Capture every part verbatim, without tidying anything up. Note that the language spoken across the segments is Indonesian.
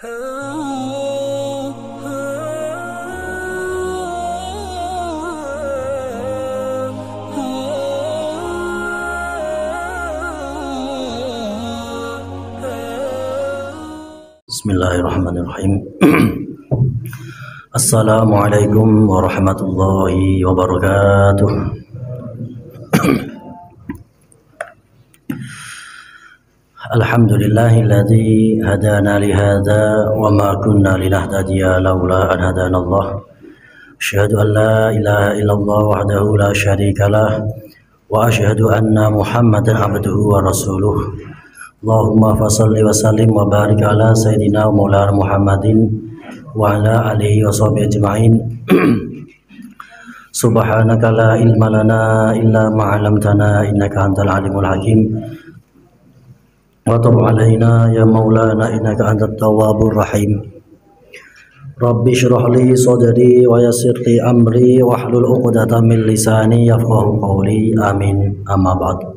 Bismillahirrahmanirrahim. Assalamualaikum warahmatullahi wabarakatuh. Alhamdulillahilladzi hadana lihada wa ma kunna linahtadiya laula an hadanallah. Asyhadu an la ilaha illallah wahdahu la syarika lah wa asyhadu anna Muhammadan abduhu wa rasuluh. Allahumma fasalli wa sallim wa barik ala sayyidina wa maulana Muhammadin wa ala alihi wa sahbihi ajma'in. Subhanaka la ilma lana illa ma 'allamtana innaka antal alimul hakim. Wa tub alaina ya maulana innaka antat tawwabur rahim. Rabbi shrah li sadri wa yassir li amri wahlul 'uqdatam min lisani yafqahu qawli. Amin. Amma ba'd.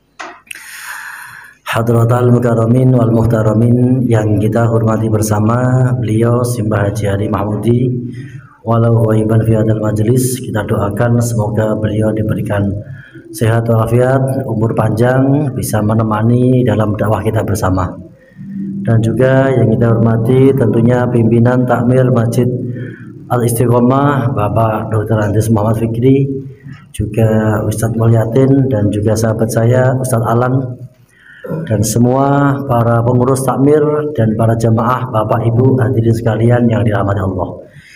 Hadratal mukarramin wal muhtaramin yang kita hormati bersama, beliau Simbah Haji Hari Mahmudi walau ghaiban fi hadzal majlis, kita doakan semoga beliau diberikan sehat walafiat, umur panjang, bisa menemani dalam dakwah kita bersama. Dan juga yang kita hormati tentunya pimpinan takmir Masjid Al-Istiqomah Bapak Doktor Andes Muhammad Fikri, juga Ustadz Mulyatin, dan juga sahabat saya Ustadz Alan, dan semua para pengurus takmir dan para jamaah Bapak Ibu hadirin sekalian yang dirahmati Allah.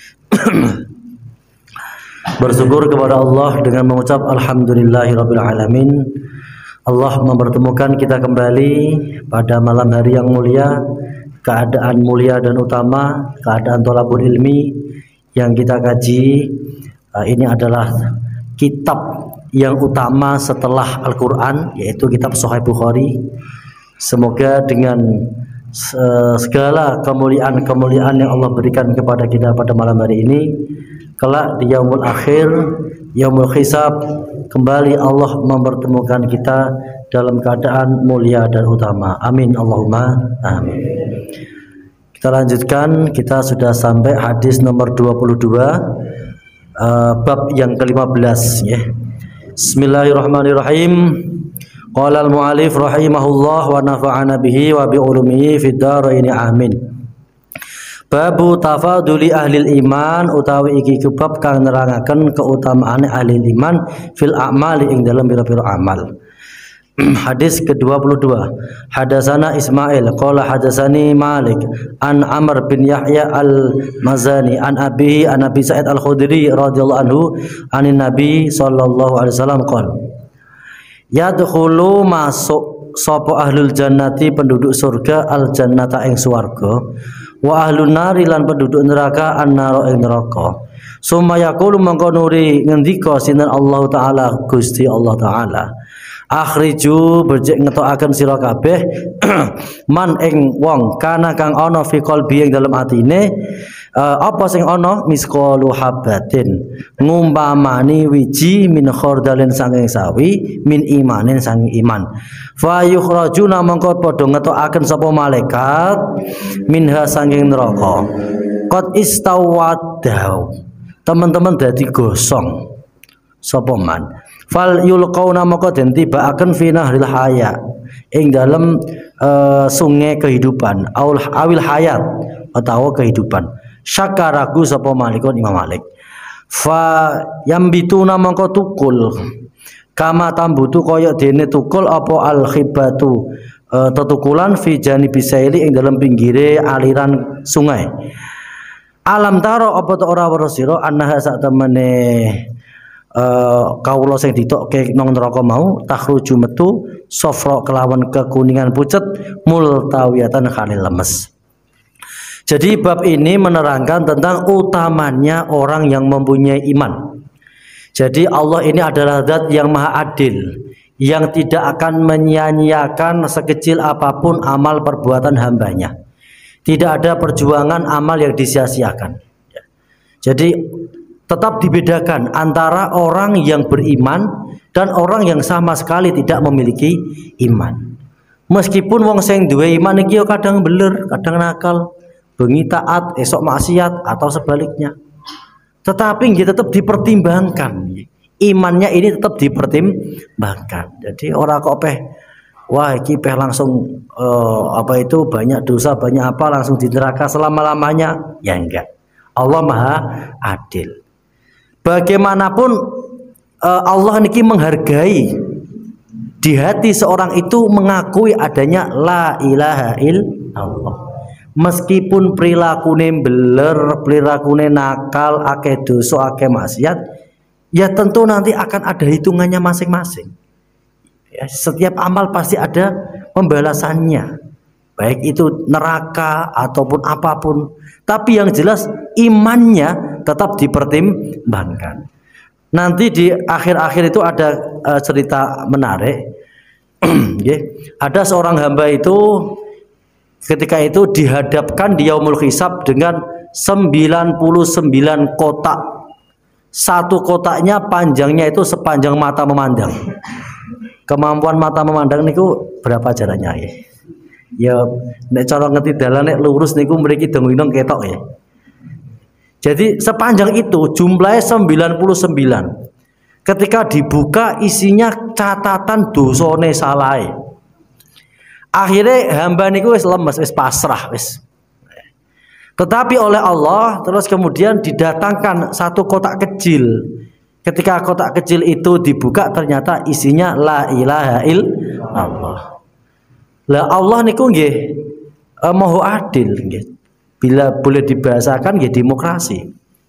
Bersyukur kepada Allah dengan mengucap alhamdulillahirabbil alamin. Allah mempertemukan kita kembali pada malam hari yang mulia, keadaan mulia dan utama, keadaan thalabul ilmi yang kita kaji. Ini adalah kitab yang utama setelah Al-Quran, yaitu kitab Sahih Bukhari. Semoga dengan segala kemuliaan-kemuliaan yang Allah berikan kepada kita pada malam hari ini, kelak di yaumul akhir, yaumul hisab, kembali Allah mempertemukan kita dalam keadaan mulia dan utama. Amin Allahumma amin. Kita lanjutkan, kita sudah sampai hadis nomor dua puluh dua, uh, bab yang ke lima belas ya. Bismillahirrahmanirrahim. Qala al-mu'allif rahimahullah wa nafa'ana bihi wa bi ulumihi fid dharain amin. Babu tafaduli ahli iman, utawi iki bab kang nerangaken keutamaane ahli iman fil a'mali ing dalam pira-pira amal. Hadis ke dua puluh dua. Hadasana Ismail qala hadasani Malik an Amr bin Yahya al-Mazani an abihi an Abi Sa'id al-Khudri radhiyallahu anhu anin Nabi sallallahu alaihi wasallam qala yadkhulu masuk sapa ahlul jannati penduduk surga al jannata ing swarga wa ahlun nari lan penduduk neraka annara ing neraka. Summa yaqulu mangko nuri ngendika sinten Allah taala Gusti Allah taala, akhriju berjek ngetokaken sira kabeh man ing wong kana kang ana fi qalbi ing dalem atine uh, apa sing ana misqalu habatin ngumpamani wiji min khordalin sanging sawi min imanin sanging iman fa yukhrajuna mangko padha ngetokaken sapa malaikat minha sanging neraka qad istawadau teman-teman dadi gosong sapa man fal yulqauna maka den tibaaken fi nahril haya ing dalem uh, sungai kehidupan aul awil hayat atau kehidupan. Syakaraku sapa malikun Imam Malik fa yambituna maka tukul kama tambutu kaya dene tukul apa al khibatu uh, tetukulan fi janibi saili ing dalem pinggire aliran sungai. Alam taro apa ta ora weruh sira annaha sak temene Uh, kawula sing ditokke nang neraka mau takhruju metu safra kelawan kekuningan pucet multawiyatan khalil lemes. Jadi bab ini menerangkan tentang utamanya orang yang mempunyai iman. Jadi Allah ini adalah zat yang maha adil, yang tidak akan menyia-nyiakan sekecil apapun amal perbuatan hambanya. Tidak ada perjuangan amal yang disia-siakan. Jadi tetap dibedakan antara orang yang beriman dan orang yang sama sekali tidak memiliki iman. Meskipun wong sing duwe iman iki kadang beler, kadang nakal, bengi taat, esok maksiat atau sebaliknya. Tetapi nggih tetap dipertimbangkan. Imannya ini tetap dipertimbangkan. Jadi orang kok peh wah iki peh langsung eh, apa itu banyak dosa, banyak apa langsung di neraka selama-lamanya. Ya enggak. Allah Maha Adil. Bagaimanapun eh, Allah niki menghargai di hati seorang itu mengakui adanya la ilaha illallah. Meskipun perilakunya beler, perilakunya nakal, akeh dosa, akeh maksiat, ya tentu nanti akan ada hitungannya masing-masing. Ya, setiap amal pasti ada pembalasannya, baik itu neraka ataupun apapun. Tapi yang jelas imannya tetap dipertimbangkan. Nanti di akhir-akhir itu ada uh, cerita menarik. Ada seorang hamba itu ketika itu dihadapkan di yaumul hisab dengan sembilan puluh sembilan kotak. Satu kotaknya panjangnya itu sepanjang mata memandang. Kemampuan mata memandang niku berapa jaraknya ya? Ya nek cara ngerti dalan nek lurus niku mriki dong-dong ketok ya. Jadi sepanjang itu jumlahnya sembilan puluh sembilan. Ketika dibuka isinya catatan dosane salahe. Akhirnya hamba niku wis lemes, wis pasrah wis. Tetapi oleh Allah terus kemudian didatangkan satu kotak kecil. Ketika kotak kecil itu dibuka ternyata isinya la ilaha illallah. Lah Allah niku nggih eh, maha adil nggih. Bila boleh dibahasakan nggih demokrasi.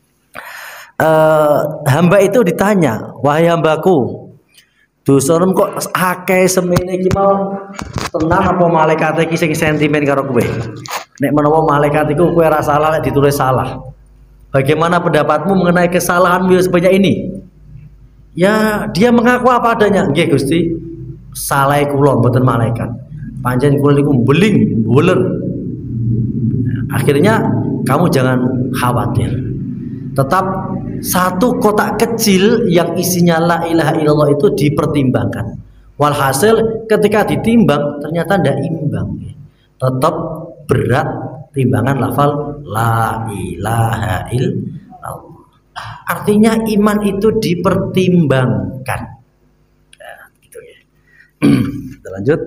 Eh, hamba itu ditanya, wahai hambaku, dosamu kok akeh semene iki mau tenang apa malaikat iki sing sentimen karo kowe? Nek menawa malaikat iku kowe ora salah nek ditulis salah. Bagaimana pendapatmu mengenai kesalahanmu sebanyak ini? Ya, dia mengaku apa adanya. Nggih Gusti, salah kula mboten malaikat. Panjen kula niku beling, buler. Akhirnya kamu jangan khawatir. Tetap satu kotak kecil yang isinya la ilaha illallah itu dipertimbangkan. Walhasil ketika ditimbang ternyata tidak imbang. Tetap berat timbangan lafal la ilaha illallah. Artinya iman itu dipertimbangkan. Nah, gitu ya. Kita lanjut.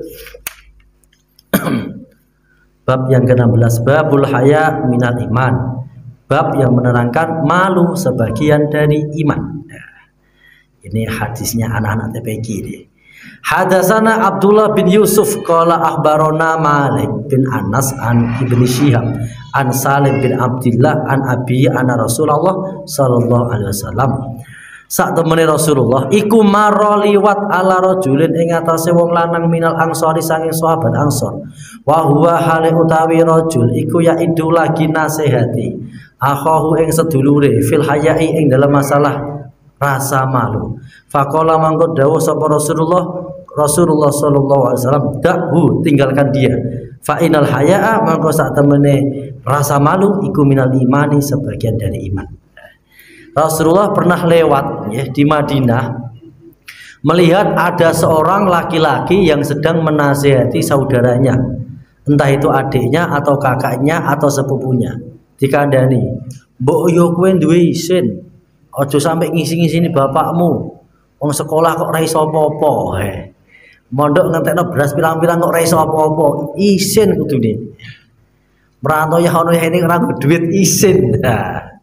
Bab yang ke enam belas, babul haya minal iman. Bab yang menerangkan malu sebagian dari iman. Nah, ini hadisnya anak-anak T P Q ini. Hadasana Abdullah bin Yusuf qala akhbarona Malik bin Anas an Ibnu Syihab an Salim bin Abdullah an Abi anna Rasulullah sallallahu alaihi wasallam. Sak temene Rasulullah iku maroliwat ala rajulin ing atase wong lanang minal ansori sanging sahabat Ansor. Wa huwa hale utawi rajul iku ya idu lagi nasihati akhahu ing sedulure fil hayai ing dalam masalah rasa malu. Faqala mangko dawuh sapa Rasulullah Rasulullah sallallahu alaihi wasallam, "Dahu, tinggalkan dia. Fa inal haya'a mangko sak temene rasa malu iku minal imani sebagian dari iman." Rasulullah pernah lewat ya, di Madinah melihat ada seorang laki-laki yang sedang menasihati saudaranya, entah itu adiknya atau kakaknya atau sepupunya. Dikandani, "Mbok yo kowe duwe isin, aja sampe ngisi-ngisini bapakmu. Wong sekolah kok ora iso apa-apa. He. Mondok ngentekno beras pirang-pirang kok ora iso apa-apa. Isin kudune. Merantau ya ono ini ora duit isin." Nah.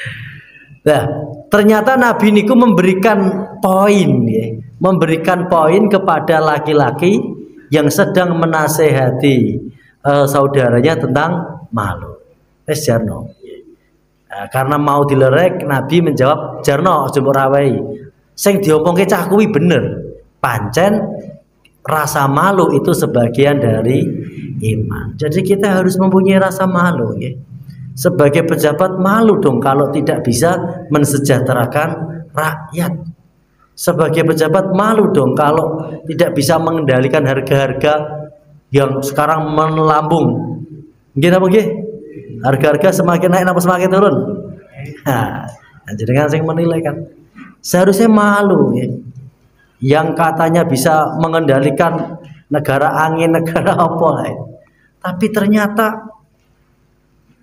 Nah, ternyata Nabi niku memberikan poin ya, memberikan poin kepada laki-laki yang sedang menasehati uh, saudaranya tentang malu. Es jarno. Nah, karena mau dilerek, Nabi menjawab, "Jarno aja mbok rawai. Sing diomongke cah kuwi bener. Pancen rasa malu itu sebagian dari iman." Jadi kita harus mempunyai rasa malu ya. Sebagai pejabat malu dong kalau tidak bisa mensejahterakan rakyat. Sebagai pejabat malu dong kalau tidak bisa mengendalikan harga-harga yang sekarang melambung. Gimana nggih? Harga-harga semakin naik apa semakin turun? Nah, jenengan sing menilai kan. Seharusnya malu ya. Yang katanya bisa mengendalikan negara angin, negara apa lain. Tapi ternyata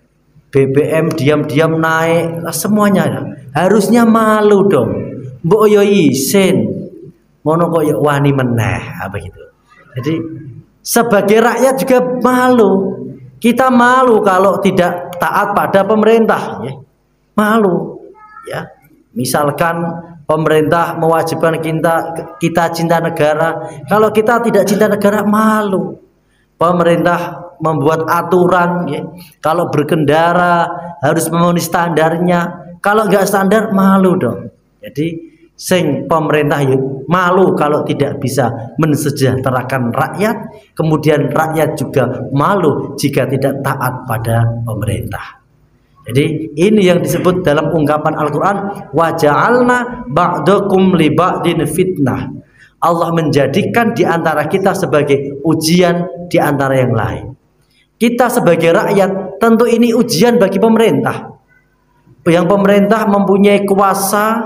B B M diam-diam naik, semuanya harusnya malu dong. Mbok yo isin, ngono kok yo wani meneh apa gitu. Jadi sebagai rakyat juga malu. Kita malu kalau tidak taat pada pemerintah, ya. Malu, ya. Misalkan pemerintah mewajibkan kita kita cinta negara, kalau kita tidak cinta negara malu. Pemerintah membuat aturan, ya. Kalau berkendara harus memenuhi standarnya. Kalau nggak standar malu dong. Jadi sing pemerintah yuk malu kalau tidak bisa mensejahterakan rakyat, kemudian rakyat juga malu jika tidak taat pada pemerintah. Jadi ini yang disebut dalam ungkapan Al-Quran, waja'alna ba'dakum li ba'din fitnah. Allah menjadikan di antara kita sebagai ujian di antara yang lain. Kita sebagai rakyat tentu ini ujian bagi pemerintah. Yang pemerintah mempunyai kuasa,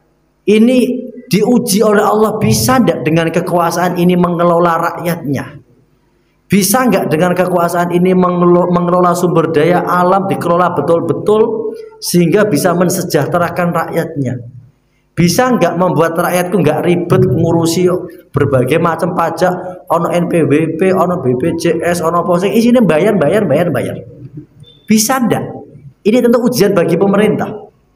ini diuji oleh Allah, bisa tidak dengan kekuasaan ini mengelola rakyatnya? Bisa nggak dengan kekuasaan ini mengelola, mengelola sumber daya alam, dikelola betul-betul sehingga bisa mensejahterakan rakyatnya? Bisa nggak membuat rakyatku nggak ribet ngurusi berbagai macam pajak, ono N P W P, ono B P J S, ono posing, isinya bayar, bayar, bayar, bayar. Bisa nggak? Ini tentu ujian bagi pemerintah.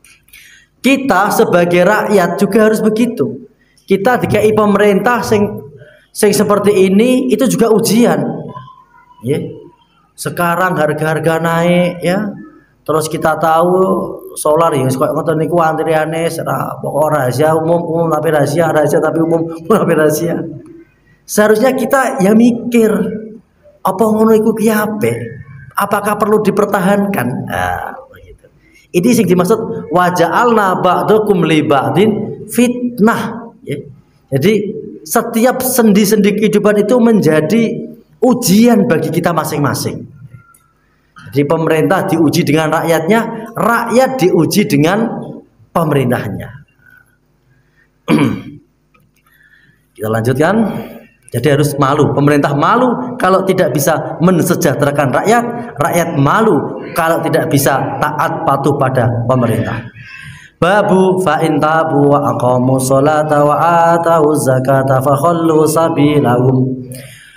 Kita sebagai rakyat juga harus begitu. Kita dikai pemerintah sing sing seperti ini itu juga ujian. Ya. Sekarang harga-harga naik, ya. Terus kita tahu solar ya kok ngoten niku antriane ora pokok rahasia umum, umum tapi rahasia, rahasia tapi umum, umum tapi rahasia. Seharusnya kita ya mikir, apa ngono iku ki ape? Apakah perlu dipertahankan? Nah, begitu. Ini yang dimaksud waja'alna ba'dakum li ba'din fitnah, ya. Jadi setiap sendi-sendi kehidupan itu menjadi ujian bagi kita masing-masing. Jadi pemerintah diuji dengan rakyatnya, rakyat diuji dengan pemerintahnya. Kita lanjutkan. Jadi harus malu, pemerintah malu kalau tidak bisa mensejahterakan rakyat, rakyat malu kalau tidak bisa taat patuh pada pemerintah. Babu fa in tabu wa aqamu sholata wa atau zakata fa khallu sabilahum.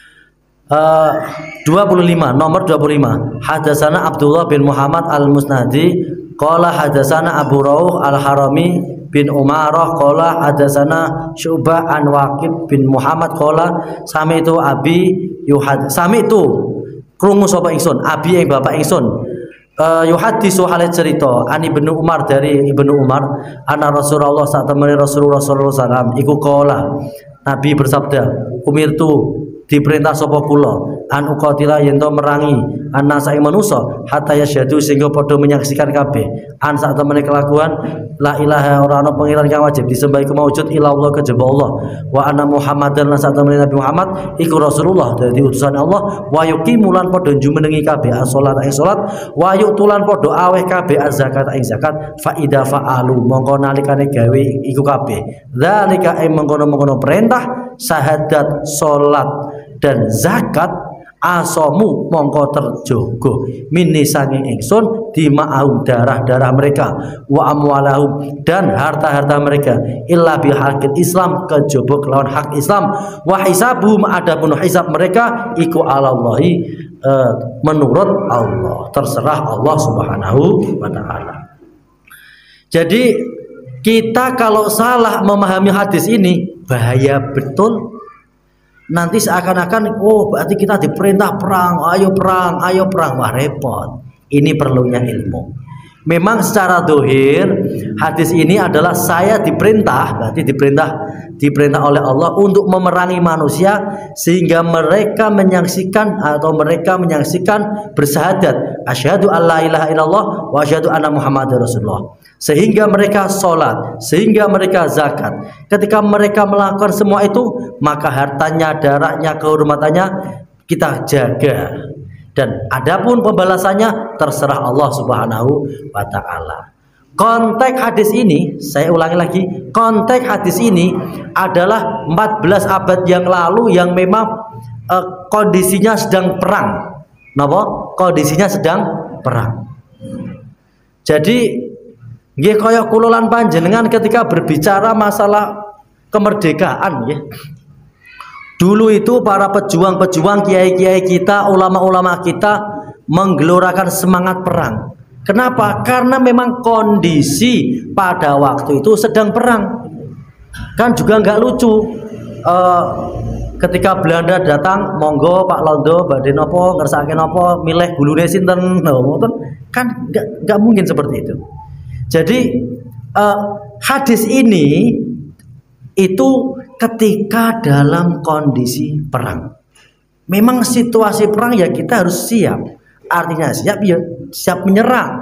Uh, dua puluh lima, nomor dua puluh lima. Hadatsana Abdullah bin Muhammad Al-Musnadi qala hadatsana Abu Rauh Al-Harami bin Umarah qala hadatsana Syu'bah an Waqib bin Muhammad qala sami'tu Abi yuhad sami'tu krungu sapa ingsun Abi ing bapak ingsun uh, yuhaddisu hale cerita an Ibnu Umar dari Ibnu Umar ana Rasulullah sak temene Rasulullah sallallahu alaihi wasallam iku qala Nabi bersabda umirtu diperintah sapa kula an uqatila yen to merangi ana sae manusa hatta yasyhadu sehingga padha menyaksikan kabeh an sak temene kelakuan la ilaha ora ana pangeran kang wajib disembah iku maujud illa Allah kejaba Allah wa anna Muhammadan lan sak temene Nabi Muhammad iku Rasulullah dadi utusan Allah wa yuqimulan padha jumenengi kabeh salat ing salat wa yutulan padha aweh kabeh zakat ing zakat fa ida fa'alu mongko nalikane gawe iku kabeh zalika ing mengkono-mengkono perintah syahadat salat dan zakat asomu mongko terjogo mini sanging ingsun dima'ahum darah-darah mereka wa amwalahum dan harta-harta mereka illa bihaqil Islam kejaba kelawan hak Islam wa hisabuhum adapun hisab mereka iku alallahi e, menurut Allah, terserah Allah Subhanahu wa taala. Jadi kita kalau salah memahami hadis ini bahaya betul. Nanti seakan-akan oh berarti kita diperintah perang, ayo perang, ayo perang. Wah repot. Ini perlunya ilmu. Memang secara dohir hadis ini adalah saya diperintah, berarti diperintah diperintah oleh Allah untuk memerangi manusia sehingga mereka menyaksikan atau mereka menyaksikan bersyahadat asyhadu alla ilaha illallah wa asyhadu anna muhammadar rasulullah, sehingga mereka sholat, sehingga mereka zakat. Ketika mereka melakukan semua itu, maka hartanya, darahnya, kehormatannya kita jaga. Dan adapun pembalasannya terserah Allah Subhanahu wa taala. Konteks hadis ini, saya ulangi lagi, konteks hadis ini adalah empat belas abad yang lalu yang memang eh, kondisinya sedang perang. Napa? Kondisinya sedang perang. Jadi nggih kaya kula lan panjenengan ketika berbicara masalah kemerdekaan ya. Dulu itu para pejuang-pejuang, kiai-kiai kita, ulama-ulama kita menggelorakan semangat perang. Kenapa? Karena memang kondisi pada waktu itu sedang perang. Kan juga nggak lucu. Uh, ketika Belanda datang, monggo Pak Londo, badhe napa, ngersake napa, milih gulune sinten, kan nggak nggak mungkin seperti itu. Jadi uh, hadis ini itu ketika dalam kondisi perang. Memang situasi perang ya kita harus siap. Artinya siap ya siap menyerang.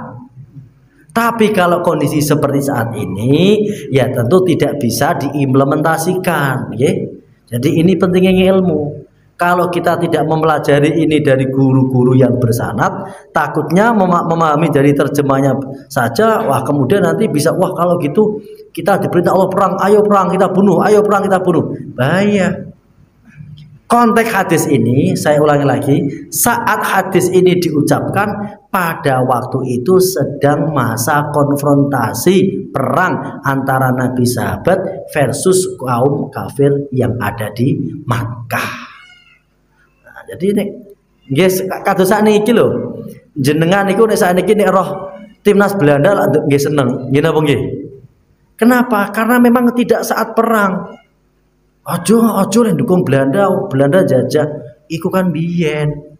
Tapi kalau kondisi seperti saat ini ya tentu tidak bisa diimplementasikan ya. Jadi ini pentingnya ilmu. Kalau kita tidak mempelajari ini dari guru-guru yang bersanad, takutnya mem memahami dari terjemahnya saja, wah kemudian nanti bisa, wah kalau gitu kita diperintah Allah perang, ayo perang kita bunuh, ayo perang kita bunuh. Bahaya. Konteks hadis ini, saya ulangi lagi, saat hadis ini diucapkan, pada waktu itu sedang masa konfrontasi perang antara Nabi sahabat versus kaum kafir yang ada di Makkah. Nah, jadi ini, guys, kados sakniki lho, jenengan niku nek sakniki nek roh timnas Belanda lah nggih seneng, nggih napa nggih? Kenapa? Karena memang tidak saat perang. Ojo ojo yang dukung Belanda, Belanda jajah, iku kan biyen.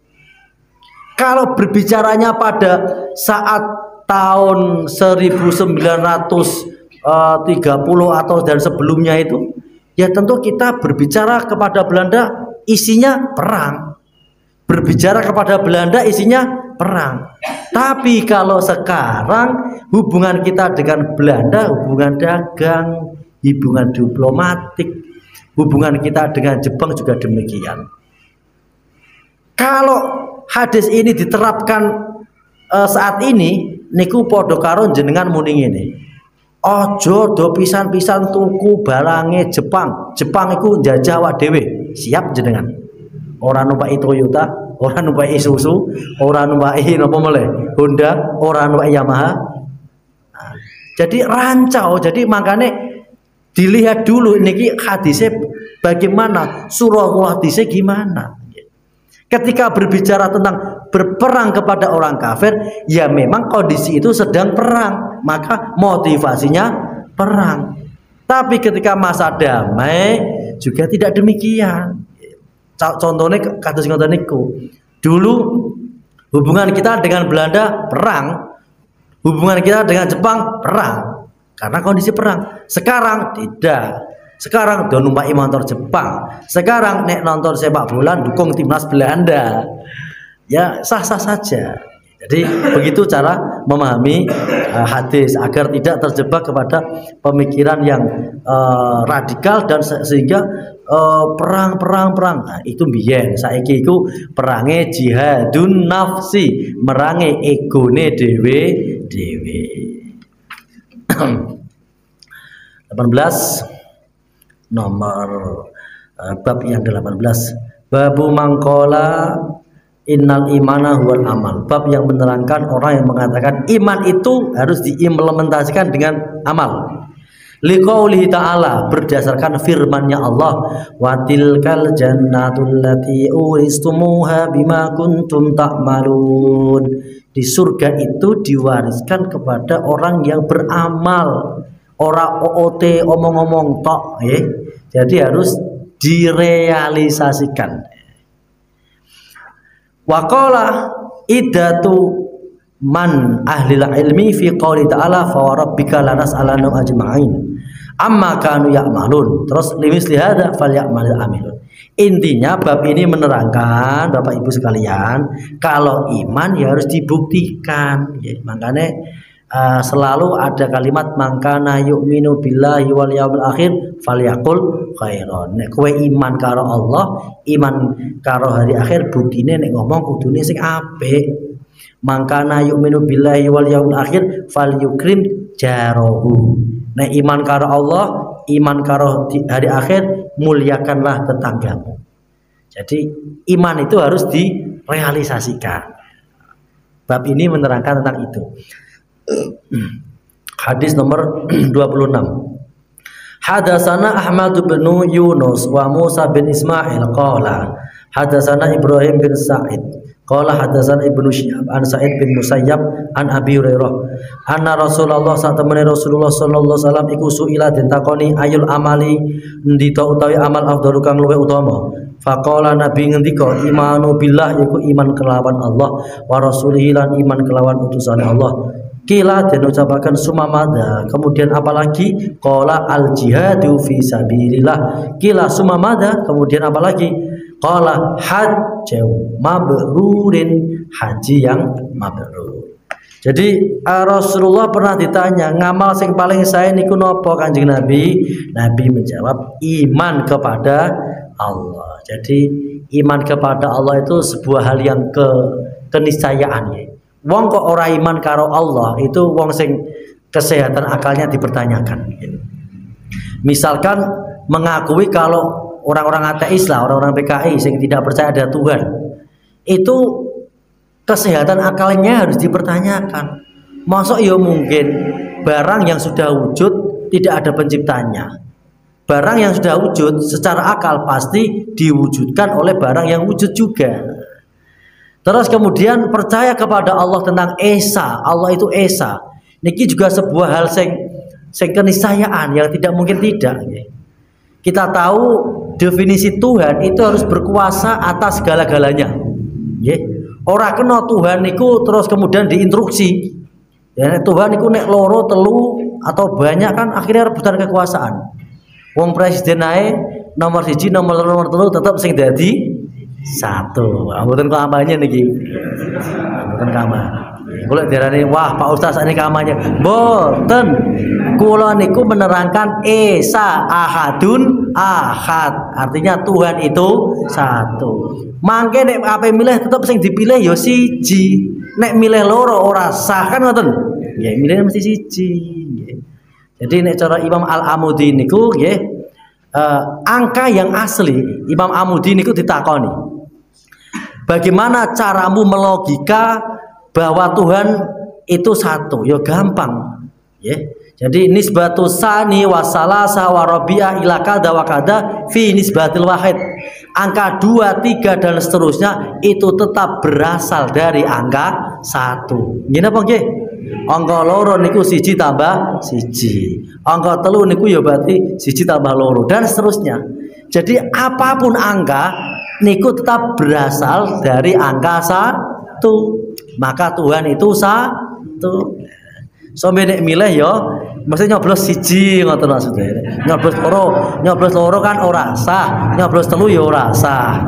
Kalau berbicaranya pada saat tahun seribu sembilan ratus tiga puluh atau dan sebelumnya itu, ya tentu kita berbicara kepada Belanda isinya perang. Berbicara kepada Belanda isinya perang. Tapi kalau sekarang hubungan kita dengan Belanda hubungan dagang, hubungan diplomatik, hubungan kita dengan Jepang juga demikian. Kalau hadis ini diterapkan uh, saat ini, niku podo karo jenengan muni ngene. Ojo do pisan-pisan tuku barange Jepang. Jepang iku njajah awak dhewe. Siap jenengan. Ora numpai Toyota, ora numpai Isuzu, ora numpai napa meneh? Honda, ora numpai Yamaha. Nah, jadi rancau, jadi makanya dilihat dulu niki hadisnya bagaimana, surah hadisnya gimana. Ketika berbicara tentang berperang kepada orang kafir, ya memang kondisi itu sedang perang, maka motivasinya perang. Tapi ketika masa damai juga tidak demikian. Contohnya kados ngoten niku. Dulu hubungan kita dengan Belanda perang, hubungan kita dengan Jepang perang. Karena kondisi perang. Sekarang tidak. Sekarang udah numpai motor Jepang. Sekarang nek nonton sepak bola dukung timnas Belanda. Ya sah-sah saja. Jadi begitu cara memahami uh, hadis agar tidak terjebak kepada pemikiran yang uh, radikal dan se sehingga perang-perang-perang. Uh, nah, itu biyen. Saiki iku perange jihadun nafsi, merange egone dhewe-dhewe. delapan belas nomor uh, bab yang delapan belas, babu mangkola innal imana huwal amal, bab yang menerangkan orang yang mengatakan iman itu harus diimplementasikan dengan amal. Liqaulihi ta'ala, berdasarkan firman-Nya Allah, wa tilkal jannatul lati uristumuha bima kuntum ta'malun, di surga itu diwariskan kepada orang yang beramal. Ora O O T omong-omong tok ya. Jadi harus direalisasikan. Waqala idatu man ahlil ilmi fi qouli ta'ala fa rabbika lanas'alannahum ajma'in amma kanu ya'malun. Terus limisli hadza falyamalil amilun. Intinya bab ini menerangkan Bapak Ibu sekalian, kalau iman ya harus dibuktikan ya. Makanya Uh, selalu ada kalimat mangkana yu'minu billahi wal yaumil akhir falyaqul khairan. Nek kowe iman karo Allah, iman karo hari akhir, buktine nek ngomong kudune sing apik. Mangkana yu'minu billahi wal yaumil akhir falyukrim jarahu. Nek iman karo Allah, iman karo hari akhir, muliakanlah tetanggamu. Jadi iman itu harus direalisasikan. Bab ini menerangkan tentang itu. Hadis nomor dua puluh enam. Hadatsana Ahmad bin Yunus wa Musa bin Ismail qala hadatsana Ibrahim bin Sa'id qala hadatsana Ibnu Syihab an Sa'id bin Musayyab an Abi Hurairah anna Rasulullah satamene Rasulullah sallallahu alaihi wasallam iku suila den takoni ayul amali ndita utawi amal afdalu kang luwih utama. Faqala Nabi ngendika imanu billah iku iman kelawan Allah wa rasulihi lan iman kelawan utusane Allah. Kila dan ucapakan sumamada, kemudian apalagi qala al jihadu fi sabilillah. Kila sumamada, kemudian apalagi qala hajju mabrurin, haji yang mabrur. Jadi Rasulullah pernah ditanya ngamal sing paling sae niku napa Kanjeng Nabi? Nabi menjawab iman kepada Allah. Jadi iman kepada Allah itu sebuah hal yang ke keniscayaan ya. Wong kok ora iman karo Allah itu wong sing kesehatan akalnya dipertanyakan. Misalkan mengakui kalau orang-orang ateis lah, orang-orang P K I sing tidak percaya ada Tuhan, itu kesehatan akalnya harus dipertanyakan. Masuk ya mungkin barang yang sudah wujud tidak ada penciptanya. Barang yang sudah wujud secara akal pasti diwujudkan oleh barang yang wujud juga. Terus kemudian percaya kepada Allah tentang Esa, Allah itu Esa. Niki juga sebuah hal sing sing keniscayaan yang tidak mungkin tidak. Kita tahu definisi Tuhan itu harus berkuasa atas segala-galanya. Ora kena Tuhan niku terus kemudian diinstruksi. Ya, Tuhan niku nek loro telu atau banyak kan akhirnya rebutan kekuasaan. Wong presiden ae nomor siji nomor loro nomor telu tetap sing dadi satu. Mboten kampanye niki. Mboten kampanye. Kula diarani wah Pak Ustaz ini kampanye. Mboten. Kula niku menerangkan Esa Ahadun Ahad. Artinya Tuhan itu satu. Mangke nek ape milih tetep sing dipilih ya siji. Nek milih loro ora sah kan ngoten. Nggih, milih mesti siji. Nggih. Jadi nek cara Imam Al-Amudi niku nggih uh, angka yang asli Imam Amudi niku ditakoni. Bagaimana caramu melogika bahwa Tuhan itu satu? Ya gampang. Ya. Jadi nisbatu sani wa salasa wa rabi'ah ila kada wa kada fi nisbatil wahid. Angka dua, tiga dan seterusnya itu tetap berasal dari angka satu. Ngene apa nggih? Angka loro niku siji tambah siji. Angka telu niku ya berarti siji tambah loro dan seterusnya. Jadi apapun angka niku tetap berasal dari angka satu. Maka Tuhan itu satu. Sampai nek milih ya mesti nyoblos siji ngoten maksudnya. Nyoblos loro, nyoblos loro kan ora sah, nyoblos telu ya ora sah.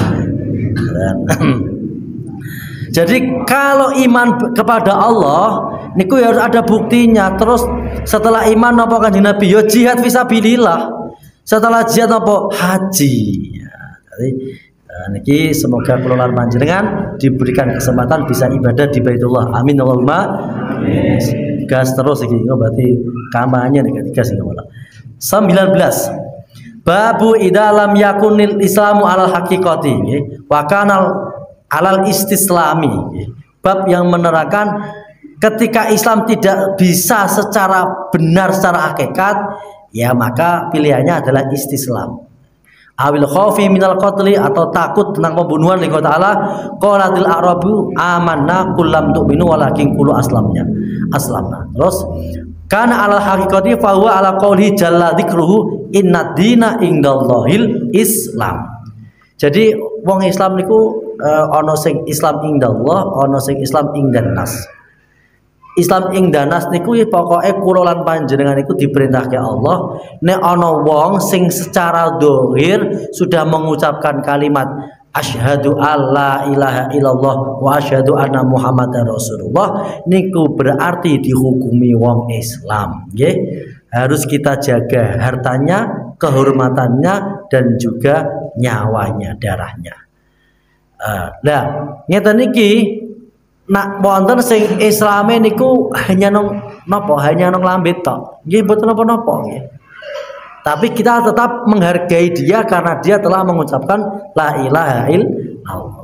Jadi kalau iman kepada Allah niku ya harus ada buktinya. Terus setelah iman napa Kanjeng Nabi ya jihad fisabilillah. Setelah jihad apa haji. Ya, jadi nah, niki semoga kula lan panjenengan diberikan kesempatan bisa ibadah di Baitullah. Amin Allahumma. Yes. Gas terus iki berarti kampanye nek gas iki malah. sembilan belas. Babu idalam yakunil Islamu alal haqiqati nggih. Wa kanal alal istislami nggih. Bab yang menerangkan ketika Islam tidak bisa secara benar secara hakikat, ya maka pilihannya adalah istislam. Awil khaufi minal qatli atau takut tentang pembunuhan lillahi ta'ala. Qalatil a'rabu amanna kullam tu'minu walakin qulu aslamnya. Aslamna. Terus kana alal haqiqati fa huwa ala qauli jalla dzikruhu inna dina indallahil Islam. Jadi wong Islam niku uh, ana sing Islam indallah, ana sing Islam ing nas. Islam ing danas niku pokoke kula lan panjenengan niku diperintahke Allah nek ana wong sing secara zahir sudah mengucapkan kalimat asyhadu alla ilaha illallah wa asyhadu anna muhammadar rasulullah niku berarti dihukumi wong Islam nggih. Harus kita jaga hartanya, kehormatannya dan juga nyawanya, darahnya. Uh, nah, ngeten niki nak wonten sing Islame niku hanya nong napa hanya nong lambet tok. Nggih mboten napa-napa nggih. Tapi kita tetap menghargai dia karena dia telah mengucapkan la ilaha illallah.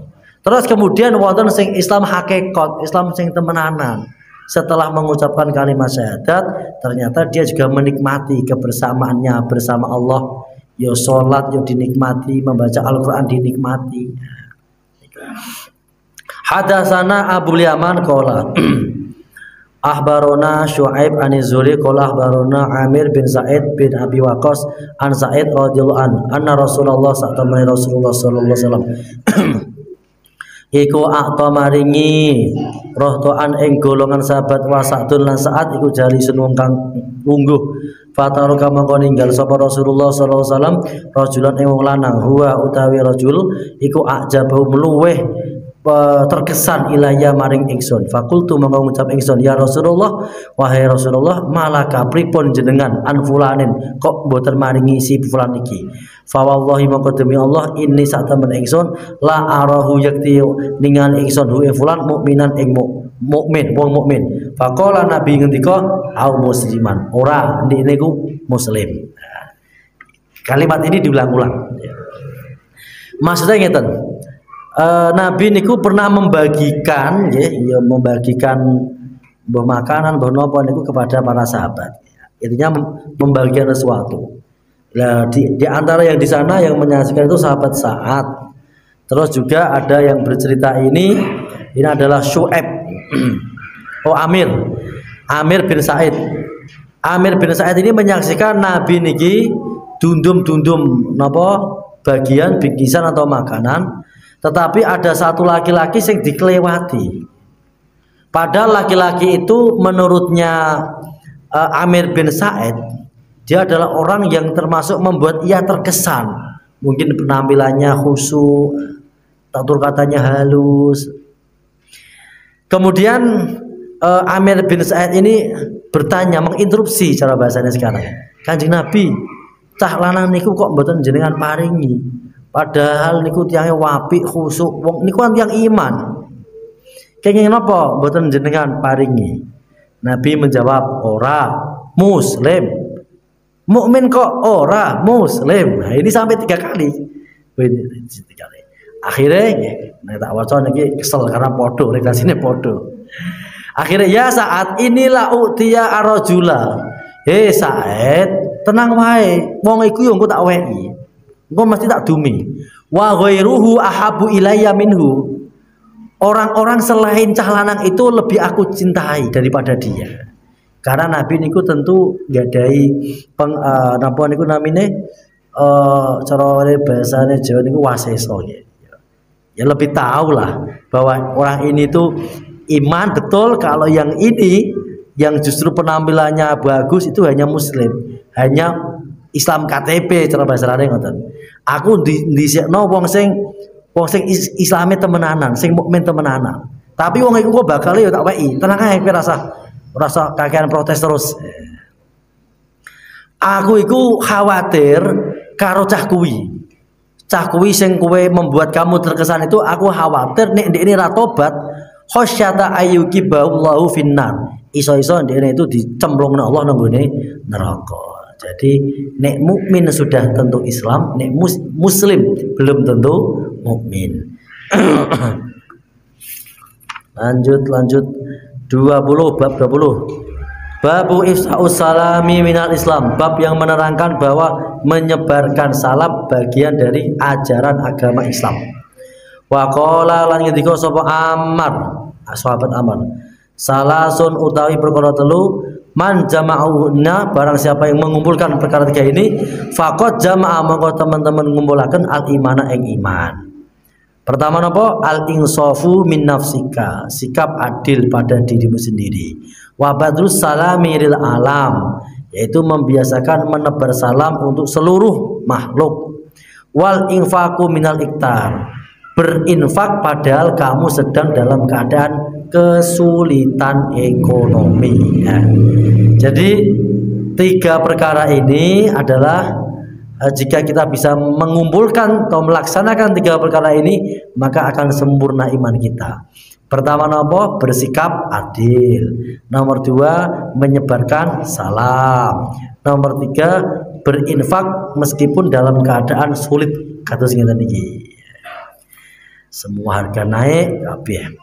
Terus kemudian wonten sing Islam hakikat, Islam sing temenanan. Setelah mengucapkan kalimat syahadat, ternyata dia juga menikmati kebersamaannya bersama Allah. Yo sholat yo dinikmati, membaca Al-Quran dinikmati. Hadatsana Abu Yaman qala Ahbarona Syu'aib an Zuri qala ahbarona Amir bin Zaid bin Abi Waqqas an Zaid radhiyallahu an anna Rasulullah sallallahu Rasulullah sallallahu alaihi wasallam iku akta maringi rohtoan ing golongan sahabat wasatun lan saat iku jali senung kang lungguh fataruka mangko ninggal sapa Rasulullah sallallahu alaihi wasallam rajulan ing wong lanang huwa utawi rajul iku ajabahu meluweh terkesan ilaya maring ingsun fakultu mongko ngucap ingsun ya Rasulullah wahai Rasulullah malaka pripun jenengan an fulanin kok mboten maringi si fulan iki fa wallahi mongko demi Allah ini sak temen ingsun la arahu yakti ningali ingsun hu fulan mukminan ing mukmin wong mukmin faqala nabi ngendika au musliman ora ndek niku muslim. Kalimat ini diulang-ulang maksudnya ngeten. Uh, Nabi niku pernah membagikan ya, ya membagikan mbah makanan mbah napa niku kepada para sahabat. Intinya membagikan sesuatu. Nah, di, di antara yang di sana yang menyaksikan itu sahabat Sa'ad. Terus juga ada yang bercerita ini ini adalah Syu'aib. Oh Amir. Amir bin Sa'id. Amir bin Sa'id ini menyaksikan Nabi niki dundum-dundum napa bagian bingkisan atau makanan. Tetapi ada satu laki-laki yang dikelewati. Padahal laki-laki itu menurutnya uh, Amir bin Sa'id, dia adalah orang yang termasuk membuat ia terkesan. Mungkin penampilannya khusyuk, tutur katanya halus. Kemudian uh, Amir bin Sa'id ini bertanya, menginterupsi cara bahasanya sekarang. Kanjeng Nabi, cah lanang niku kok mboten jenengan paringi? Padahal niku tiangnya wapi khusuk wong niku kan tiang iman. Kenging napa mboten jenengan paringi? Nabi menjawab, ora muslim. Mukmin kok ora muslim. Nah, ini sampai tiga kali. Tiga kali. Akhirnya nek tak waca niki kesel karena podo, redaksine podo. Akhirnya ya saat inilah utia arrajula. Hei Said, tenang wae. Wong iku yo engko tak wehi. Engko mesti tak dumi. Wa ghairuhu ahabu ilayya minhu. Orang-orang selain cah lanang itu lebih aku cintai daripada dia. Karena Nabi niku tentu gadai peng uh, napa niku namine uh, cara bahasane Jawa niku waseso ya. Ya lebih tahu lah bahwa orang ini tuh iman betul, kalau yang ini yang justru penampilannya bagus itu hanya muslim, hanya Islam K T P cara bahasa lain ngoten. Aku di dhisikno wong sing wong sing Islame temenanan, sing mukmin temenanan. Tapi wong iku kok bakal ya tak weki. Tenang ae kowe rasa rasa kakean protes terus. Aku iku khawatir karo cah kuwi. Cah kuwi sing kowe membuat kamu terkesan itu aku khawatir nek ndekne ra tobat khasyata ayyuki ba'allahu finnar. Iso-iso ndekne itu dicemplungna Allah nang gone neraka. Jadi nek mukmin sudah tentu Islam, nek mus muslim belum tentu mukmin. lanjut lanjut dua puluh bab dua puluh. Babu ifsa'us salami minal Islam, bab yang menerangkan bahwa menyebarkan salam bagian dari ajaran agama Islam. Wa qala lan ngendika sapa Ammar, sahabat Ammar, salasun utawi perkara telu man jama'una, barang siapa yang mengumpulkan perkara tiga ini faqad jama'a, monggo teman-teman ngumpulaken al imana ing iman. Pertama napa? Al insafu min nafsika, sikap adil pada dirimu sendiri. Wa badrus salami lil alam, yaitu membiasakan menebar salam untuk seluruh makhluk. Wal infaku minal iktar, berinfak padahal kamu sedang dalam keadaan kesulitan ekonomi ya. Jadi tiga perkara ini adalah eh, jika kita bisa mengumpulkan atau melaksanakan tiga perkara ini, maka akan sempurna iman kita. Pertama nopo? Bersikap adil. Nomor dua, menyebarkan salam. Nomor tiga, berinfak meskipun dalam keadaan sulit. Kados ngeten iki. semua harga naik kabeh.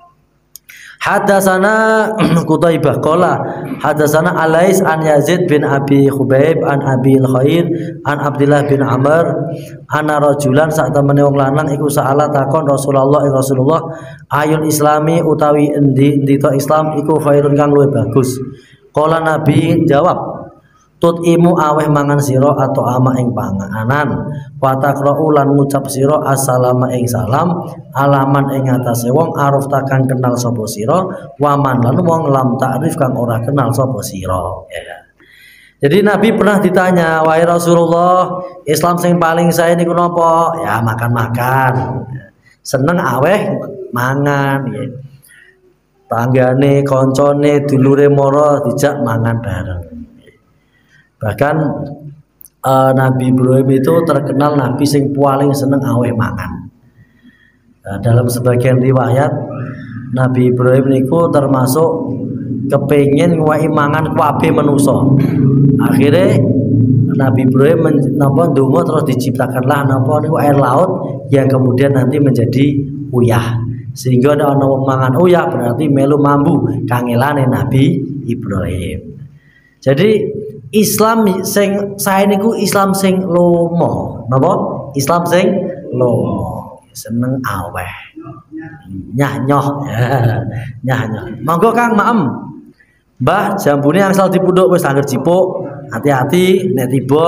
Hadatsana Qutaibah qala hadatsana Alais an Yazid bin Abi Khubaib an Abi al-Khair an Abdullah bin Amr ana rajulan sak temene wong lanang iku saala takon Rasulullah ing Rasulullah ayul islami utawi endi endi to Islam iku khairun kang luwih bagus. Qala Nabi jawab tutimu aweh mangan sira atau ama ing panganan wa taqra'u lan ngucap sira assalamu ing salam alaman ing atase wong aruf takang kenal sapa sira waman lan wong lam ta'rif kang ora kenal sapa sira ya. Jadi Nabi pernah ditanya, wahai Rasulullah, Islam sing paling saya niku napa? Ya makan-makan. Seneng aweh mangan ya. Tanggane, koncone, dulure moro dijak mangan bareng. Bahkan uh, Nabi Ibrahim itu terkenal Nabi sing paling seneng aweh mangan. Nah, dalam sebagian riwayat Nabi Ibrahim niku termasuk kepengin ngwahi mangan kabeh manusa. Akhirnya Nabi Ibrahim napa ndonga terus diciptakanlah napa niku air laut yang kemudian nanti menjadi uyah. Sehingga ana wong mangan uyah berarti melu mambu kangelane Nabi Ibrahim. Jadi Islam sing saya niku Islam sing lomo, napa? Islam sing lomo, seneng aweh, nyah nyoh, nyah nyoh. Monggo Kang maem, Mbah jambune angsal dipundhuk wis angger jipuk, hati-hati nek tiba.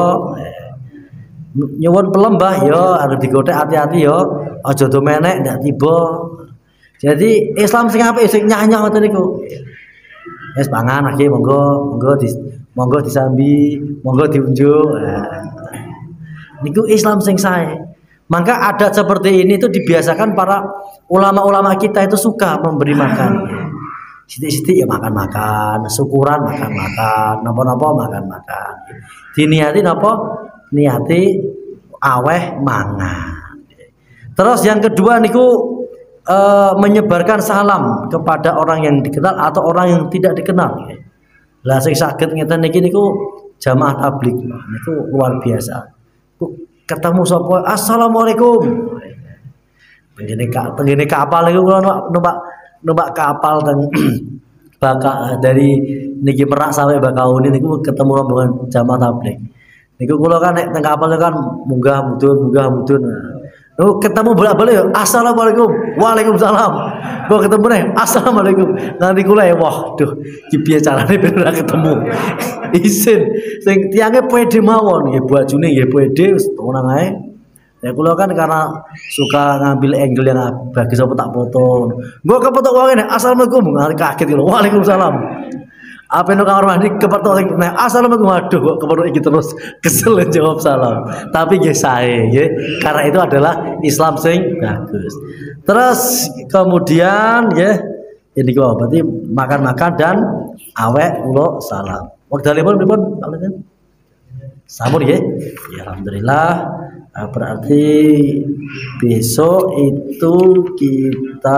Nyuwun pelem Mbah ya, arep digothek hati-hati ya, aja do menek ndak tiba. Jadi Islam sing apik sing nyah nyoh ngoten niku. Wis pangan lagi monggo, monggo di monggo disambi, monggo diunjuk. Nah, niku Islam sing sae. Maka adat seperti ini itu dibiasakan para ulama-ulama kita itu suka memberi makan. Sithik-sithik ya makan-makan, syukuran makan-makan, napa-napa makan-makan. Diniati napa? Niati aweh mangan. Terus yang kedua niku Uh, menyebarkan salam kepada orang yang dikenal atau orang yang tidak dikenal. Lah sing saged ngeten niki niku jamaah tabligh niku luar biasa. Ketemu sapa assalamualaikum. Begini kak, begini kapal niku kula numpak numpak kapal teng Baka dari niki Merak sampai Bakauni niku ketemu rombongan jamaah tabligh. Niku kula kan nek teng kapal kan munggah mudhun munggah mudhun. Oh, ketemu bolak-balik ya. Assalamualaikum. Waalaikumsalam. Gua ketemu nih. Assalamualaikum. Nanti kula ya wah, duh, iki piye carane ben ora ketemu. Isin sing tiange pede mawon nggih bajune nggih pede wis tenang ae. Ya kula kan karena suka ngambil angle yang bagus apa tak foto. Gua kepetok wae nih. Assalamualaikum. Nanti kaget kula. Waalaikumsalam. Apa yang kamar mandi kepetok sing nah assalamualaikum waduh kok kepetok iki terus kesel jawab salam. Tapi nggih sae nggih karena itu adalah Islam sing bagus. Terus kemudian nggih ini kok berarti makan-makan dan awek kula salam. Wekdalipun pripun Pak Leden? Sampun nggih. Ya alhamdulillah berarti besok itu kita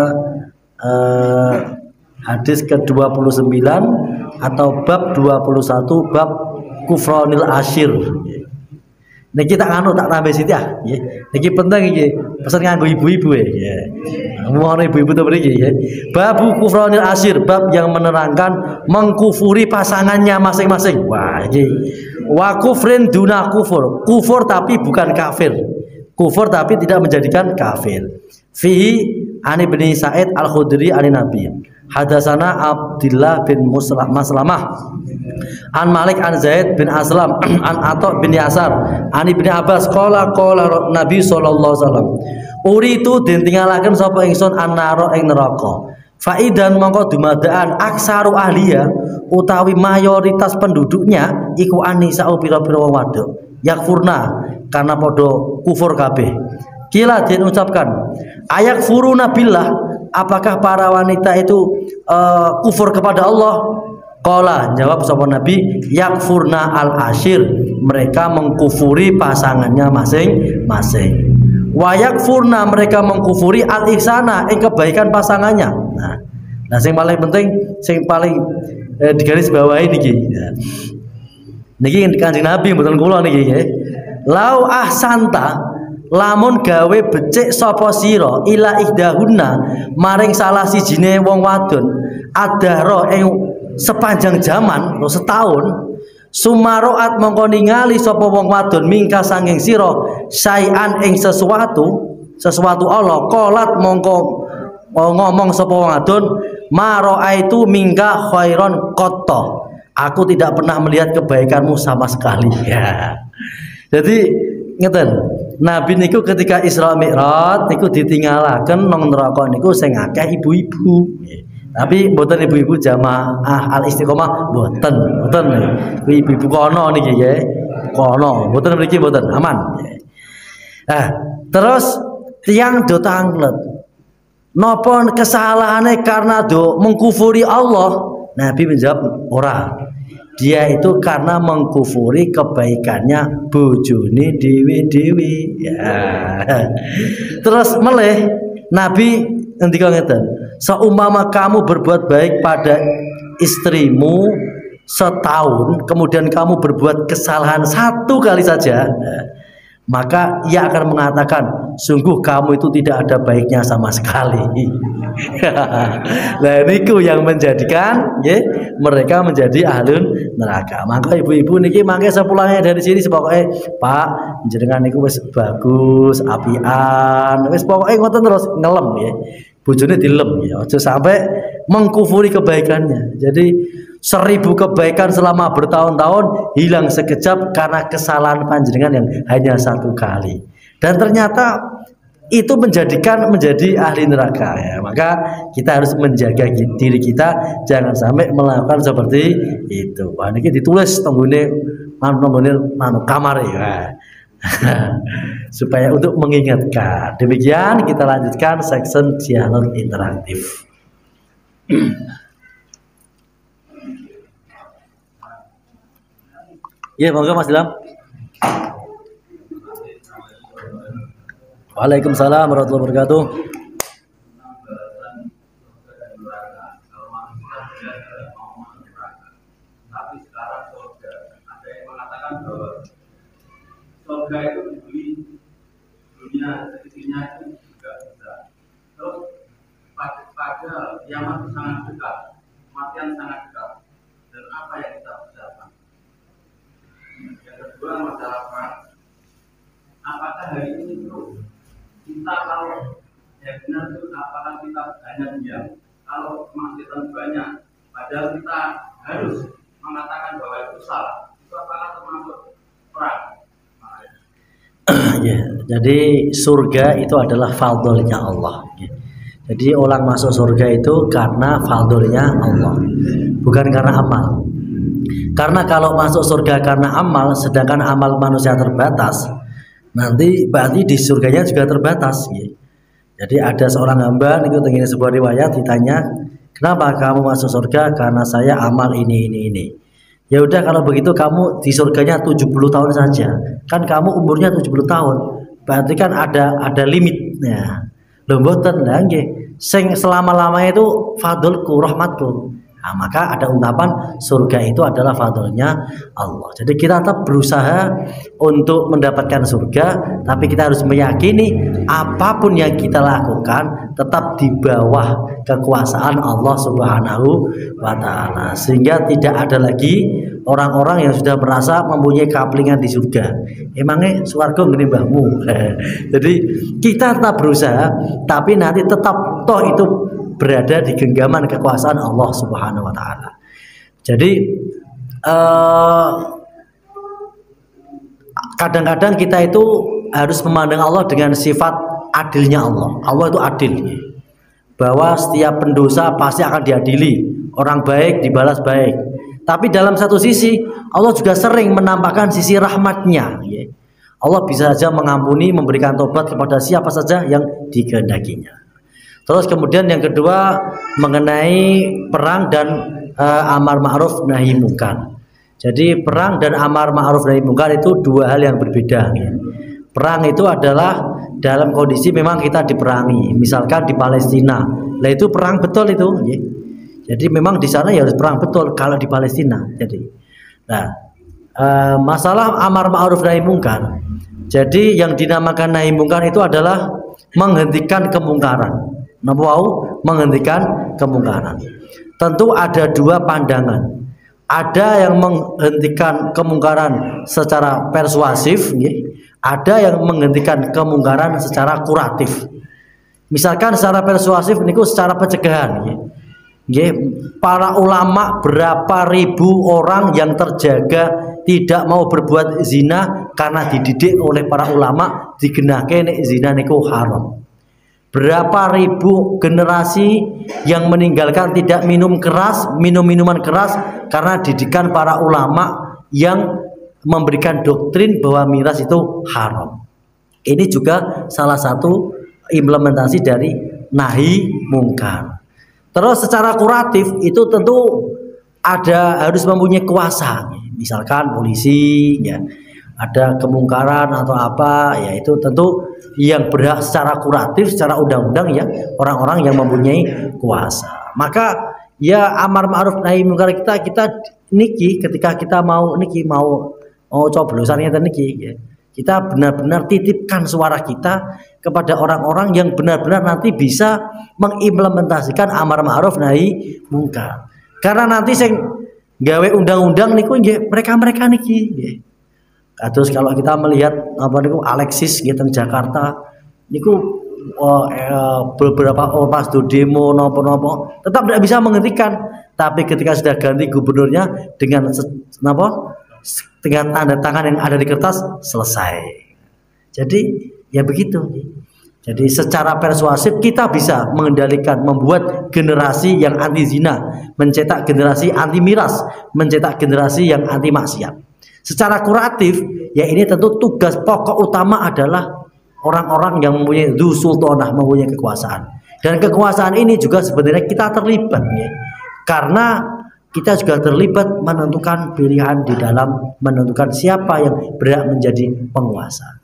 uh, hadis ke dua puluh sembilan atau bab dua puluh satu bab kufranil asyir. Niki tak anu tak tambah sithik ah nggih. Niki penting iki. Pesan nganggo ibu-ibu ya. Ngono ibu-ibu to mriki nggih. Bab kufranil asyir, bab yang menerangkan mengkufuri pasangannya masing-masing. Wah, iki. Wa kufrin duna kufur. Kufur tapi bukan kafir. Kufur tapi tidak menjadikan kafir. Fihi Ani bin Sa'id Al-Khudri ani Nabi. Hadatsana Abdullah bin Maslamah an Malik an Zaid bin Aslam an Atha bin Yasar an Ibnu Abbas qala qala Nabi sallallahu alaihi wasallam uritu den tingalaken sapa ingsun annara ing neraka faidan mongko dumadaan aksaru ahliya utawi mayoritas penduduknya iku anisa pira-pira wong wadok yakfurna karena padha kufur kabeh kila den ucapkan ayak furuna billah. Apakah para wanita itu uh, kufur kepada Allah? Qala jawab sapa Nabi yakfurna al asyir, mereka mengkufuri pasangannya masing-masing. Wa yakfurna mereka mengkufuri al ihsana ing kebaikan pasangannya. Nah, nah sing paling penting sing paling eh, digaris bawahi niki. Ya. Niki Kanjeng Nabi mboten kula niki nggih. Lau ahsanta lamun gawe becik sapa sira ila ihdahunna maring salah sijine wong wadon adhara ing sepanjang zaman atau setahun sumaroat mongko ningali sapa wong wadon mingka sanging sira sayan ing sesuatu sesuatu Allah qolat mongko ngomong sapa wong wadon maroaitu mingka khairon qatta aku tidak pernah melihat kebaikanmu sama sekali ya. Jadi ngeten Nabi niku ketika Isra Mi'raj niku ditinggalaken nang neraka niku sing akeh ibu-ibu. Tapi mboten ibu-ibu jamaah Al Istiqomah mboten, mboten. Ibu-ibu kono niki nggih. Kono, mboten mriki mboten, aman. Nah, terus tiyang do tanglet. Napa kesalahane karena do mengkufuri Allah? Nabi menjawab ora. Dia itu karena mengkufuri kebaikannya bojone dewi-dewi ya. Terus meleh Nabi ngendika ngeten, seumpama kamu berbuat baik pada istrimu setahun kemudian kamu berbuat kesalahan satu kali saja, maka ia akan mengatakan sungguh kamu itu tidak ada baiknya sama sekali. Nah niku yang menjadikan ya, mereka menjadi ahlun neraka. Maka ibu-ibu niki mangke sepulangnya dari sini sepokoknya Pak jenengan niku wis bagus apian wis pokoknya ngoten terus ngelem ya bojone dilem ya aja sampai mengkufuri kebaikannya. Jadi seribu kebaikan selama bertahun-tahun hilang sekejap karena kesalahan panjenengan yang hanya satu kali. Dan ternyata itu menjadikan menjadi ahli neraka ya. Maka kita harus menjaga diri kita jangan sampai melakukan seperti itu. Wah ini ditulis tenggune manungune manu kamar ya. Supaya untuk mengingatkan. Demikian kita lanjutkan section dialog interaktif. Ya, monggo Mas Dilam. Waalaikumsalam warahmatullahi wabarakatuh. Tapi sekarang surga, ada yang mengatakan bahwa surga itu dibeli dunia seisinya itu juga bisa. Terus pada, pada kiamat itu sangat dekat, kematian sangat dekat. Dan apa yang kita persiapkan? Yang kedua masalah perang. Apakah hari ini itu kita kalau ya benar itu apakah kita hanya diam? Kalau kemaksiatan banyak, padahal kita harus mengatakan bahwa itu salah. Itu apakah termasuk perang? Ya, jadi surga itu adalah fadlnya Allah. Jadi orang masuk surga itu karena fadlnya Allah, bukan karena amal. Karena kalau masuk surga karena amal, sedangkan amal manusia terbatas, nanti berarti di surganya juga terbatas. Jadi ada seorang hamba, itu ingin sebuah riwayat ditanya, kenapa kamu masuk surga? Karena saya amal ini ini ini. Ya udah kalau begitu kamu di surganya tujuh puluh tahun saja. Kan kamu umurnya tujuh puluh tahun. Berarti kan ada ada limitnya. Lho mboten lha nggih. Sing selama-lamanya itu fadlku, rahmatku. Nah, maka ada ungkapan surga itu adalah fadlnya Allah. Jadi kita tetap berusaha untuk mendapatkan surga, tapi kita harus meyakini apapun yang kita lakukan tetap di bawah kekuasaan Allah Subhanahu wa taala. Sehingga tidak ada lagi orang-orang yang sudah merasa mempunyai kaplingan di surga. Emangnya swarga ngene mbahmu. Jadi kita tetap berusaha, tapi nanti tetap toh itu berada di genggaman kekuasaan Allah Subhanahu wa taala. Jadi kadang-kadang uh, kita itu harus memandang Allah dengan sifat adilnya Allah. Allah itu adil. Bahwa setiap pendosa pasti akan diadili. Orang baik dibalas baik. Tapi dalam satu sisi Allah juga sering menampakkan sisi rahmatnya. Allah bisa saja mengampuni, memberikan tobat kepada siapa saja yang dikehendakinya. Terus kemudian yang kedua mengenai perang dan uh, amar ma'ruf nahi munkar. Jadi perang dan amar ma'ruf nahi munkar itu dua hal yang berbeda. Perang itu adalah dalam kondisi memang kita diperangi. Misalkan di Palestina, lah itu perang betul itu. Jadi memang di sana ya harus perang betul kalau di Palestina. Jadi, nah uh, masalah amar ma'ruf nahi munkar Jadi yang dinamakan nahi mungkar itu adalah menghentikan kemungkaran. Napa wau? Menghentikan kemungkaran. Tentu ada dua pandangan. Ada yang menghentikan kemungkaran secara persuasif, ada yang menghentikan kemungkaran secara kuratif. Misalkan secara persuasif niku secara pencegahan. Para ulama berapa ribu orang yang terjaga tidak mau berbuat zina karena dididik oleh para ulama digenahke nek zina niku haram. Berapa ribu generasi yang meninggalkan tidak minum keras, minum minuman keras karena didikan para ulama yang memberikan doktrin bahwa miras itu haram. Ini juga salah satu implementasi dari nahi mungkar. Terus secara kuratif itu tentu ada harus mempunyai kuasa. Misalkan polisi ya, ada kemungkaran atau apa ya, itu tentu yang berhak secara kuratif secara undang-undang ya orang-orang yang mempunyai kuasa. Maka ya amar ma'ruf nahi mungkar kita kita niki ketika kita mau niki mau mau coblosan ngeten niki ya. Kita benar-benar titipkan suara kita kepada orang-orang yang benar-benar nanti bisa mengimplementasikan amar ma'ruf nahi mungkar. Karena nanti sing gawe undang-undang niku nggih mereka-mereka niki nggih. Terus kalau kita melihat apa niku Alexis gitu di Jakarta niku oh, eh, beberapa ormas do demo nopo-nopo tetap tidak bisa menghentikan, tapi ketika sudah ganti gubernurnya dengan apa dengan tanda tangan yang ada di kertas selesai. Jadi ya begitu. Jadi secara persuasif kita bisa mengendalikan, membuat generasi yang anti zina, mencetak generasi anti miras, mencetak generasi yang anti maksiat. Secara kuratif, ya ini tentu tugas pokok utama adalah orang-orang yang mempunyai dzu sultanah, mempunyai kekuasaan. Dan kekuasaan ini juga sebenarnya kita terlibat, ya. Karena kita juga terlibat menentukan pilihan di dalam menentukan siapa yang berhak menjadi penguasa.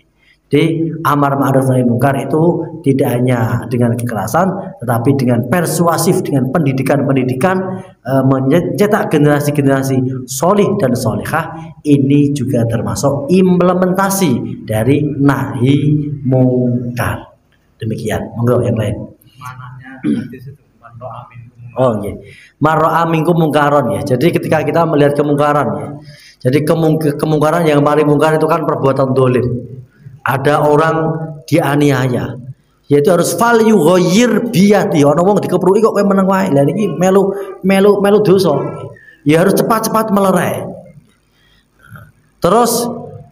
Jadi amar ma'ruf nahi mungkar itu tidak hanya dengan kekerasan, tetapi dengan persuasif, dengan pendidikan-pendidikan e, mencetak generasi-generasi solih dan solihah. Ini juga termasuk implementasi dari nahi mungkar. Demikian, monggo yang lain. Mananya hadis itu marro'a minkum. Oh iya, marro'a minkum mungkaron ya. Jadi ketika kita melihat kemungkaran ya, jadi kemung kemungkaran yang paling mungkar itu kan perbuatan dolim. Ada orang dianiaya, yaitu harus fal yughayyir biyadi. Ana wong dikepruki kok kowe meneng wae. Lah niki melu melu melu dosa. Ya harus cepat-cepat melerai. Terus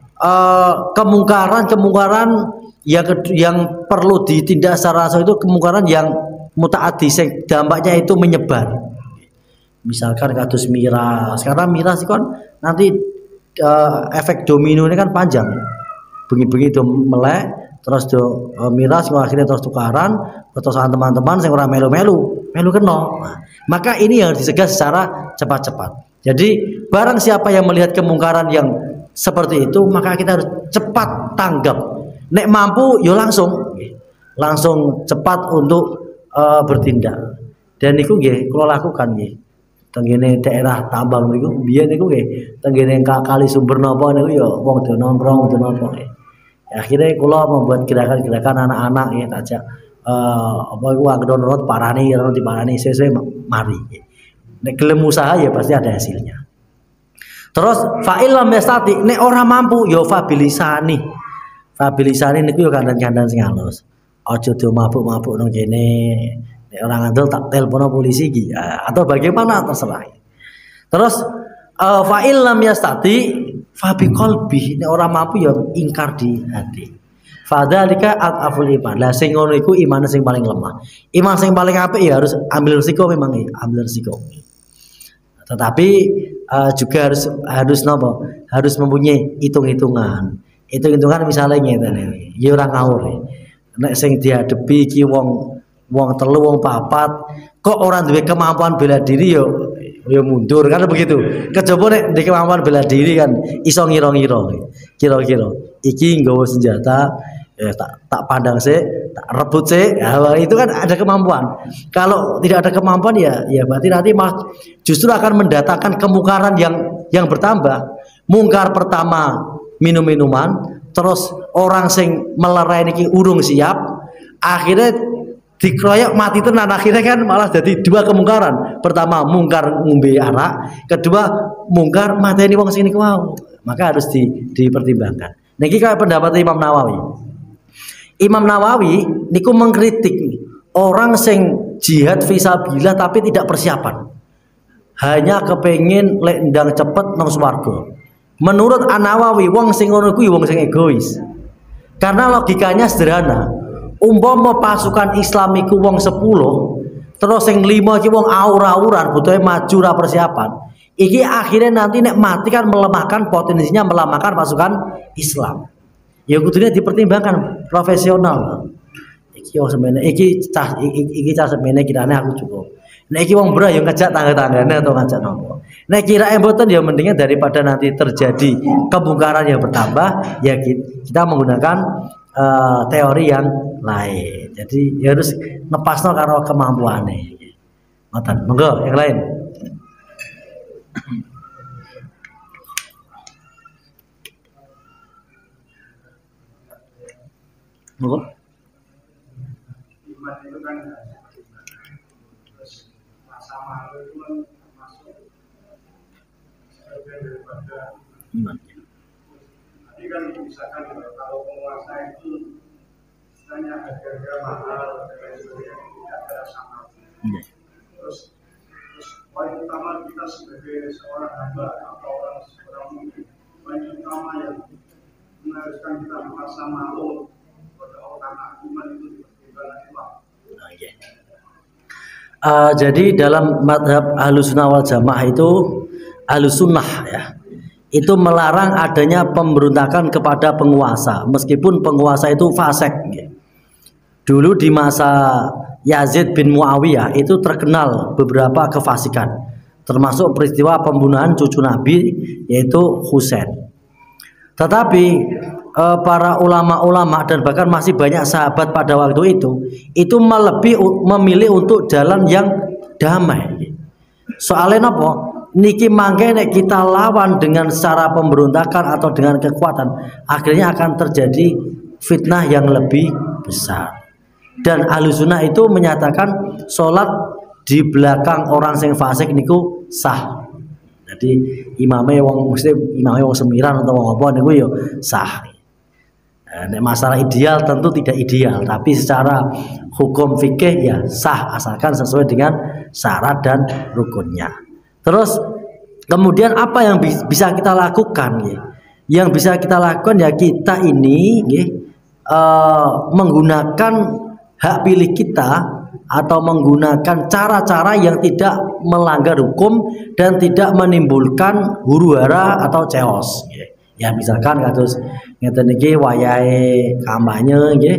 uh, kemungkaran-kemungkaran yang yang perlu ditindak secara langsung itu kemungkaran yang mutaaddi, sing dampaknya itu menyebar. Misalkan kados miras. Sekarang miras itu kan nanti uh, efek domino ini kan panjang. Bengi-bengi do melek terus do e, miras akhirnya terus tukaran terus teman-teman yang orang melu-melu melu kena. Nah, maka ini yang disegah secara cepat-cepat. Jadi barang siapa yang melihat kemungkaran yang seperti itu maka kita harus cepat tanggap. Nek mampu yo langsung langsung cepat untuk e, bertindak. Dan niku nggih kula lakukan nggih. Tenggene daerah tambang niku biyen niku nggih tenggene kali sumber napa niku ya wong do nongkrong do napa. Akhirnya kula membuat gerakan-gerakan anak-anak ya ajak eh apa iku anggone nurut parani ya diparani sesuai mari. Nek gelem usaha ya pasti ada hasilnya. Terus fa'il lam yastati nek ora mampu ya fabilisani. Fabilisani niku yo kandhan-kandhan sing halus. Aja do mabuk-mabuk nang kene. Nek ora ngandel tak telepon polisi iki atau bagaimana terserah. Terus uh, fa'il lam yastati fabi qalbi nek ora mampu ya ingkar di hati. Fadzalika ataful iman. Lah sing ngono iku iman sing paling lemah. Iman sing paling apik ya harus ambil risiko memang ya, ambil risiko. Tetapi uh, juga harus harus nopo? Harus mempunyai hitung-hitungan. Hitung-hitungan misalnya ngeten iki. Ya ora ngawur. Nek sing dihadapi iki wong wong telu wong papat kok ora duwe kemampuan bela diri yo ya mundur kan begitu. Kejaba nek ndek kemampuan bela diri kan iso ngira-ngira. Kira-kira iki nggawa senjata ya tak tak pandang sih, tak rebut sih. Ya, itu kan ada kemampuan. Kalau tidak ada kemampuan ya ya berarti nanti malah justru akan mendatangkan kemungkaran yang yang bertambah. Mungkar pertama minum-minuman, terus orang sing melerai niki urung siap, akhirnya dikeroyok mati tenan, akhirnya kan malah jadi dua kemungkaran. Pertama mungkar ngombe arak, kedua mungkar mateni wong sing niku wau. Maka harus di, dipertimbangkan. Niki kayak pendapat Imam Nawawi. Imam Nawawi niku mengkritik orang sing jihad fisabilillah tapi tidak persiapan. Hanya kepengin lek ndang cepet nang swarga. Menurut An-Nawawi wong sing ngono kuwi wong sing egois. Karena logikanya sederhana. Umpama pasukan Islam iku wong sepuluh, terus sing lima iki wong aur-auran, butuhe maju ra persiapan. Iki akhirnya nanti nek mati kan melemahkan, potensinya melemahkan pasukan Islam. Ya kudune dipertimbangkan profesional. Iki wong semene iki cah iki, iki cah semene kirane aku cukup. Nek iki wong bra yo ngajak tangga-tanggane atau ngajak nopo. Nek kirae mboten ya mendingan daripada nanti terjadi kemungkaran yang bertambah, ya kita menggunakan uh, teori yang lain. Jadi ya harus ngepasno karo kemampuane. Ngoten. Monggo yang lain. Monggo. Iman itu kan terus masa malu itu kan termasuk sebagian daripada Iman. Tadi kan misalkan kalau penguasa itu istilahnya harga-harga mahal dan lain sebagainya tidak ada sama. Terus terus poin utama kita sebagai seorang hamba atau orang seorang mukmin, poin utama yang mengharuskan kita merasa malu pada Allah karena iman itu dipertimbangkan Islam. Okay. Uh, jadi dalam madhab Ahlussunnah wal Jamaah itu Ahlussunnah ya, itu melarang adanya pemberontakan kepada penguasa meskipun penguasa itu fasik. Ya. Dulu di masa Yazid bin Muawiyah itu terkenal beberapa kefasikan, termasuk peristiwa pembunuhan cucu Nabi yaitu Husain. Tetapi eh, para ulama-ulama dan bahkan masih banyak sahabat pada waktu itu itu lebih memilih untuk jalan yang damai. Soalnya apa? Niki mangke nek kita lawan dengan secara pemberontakan atau dengan kekuatan, akhirnya akan terjadi fitnah yang lebih besar. Dan Ahlussunnah itu menyatakan sholat di belakang orang sing fasik niku sah. Jadi imamnya wong muslim, imamnya wong semiran atau wong apa niku yo sah. Nah, masalah ideal tentu tidak ideal, tapi secara hukum fikih ya sah asalkan sesuai dengan syarat dan rukunnya. Terus kemudian apa yang bisa kita lakukan? Ya? Yang bisa kita lakukan ya kita ini ya, uh, menggunakan hak pilih kita atau menggunakan cara-cara yang tidak melanggar hukum dan tidak menimbulkan huru-hara atau chaos. Ya misalkan kados ngeten iki wayahe kampanye nggih,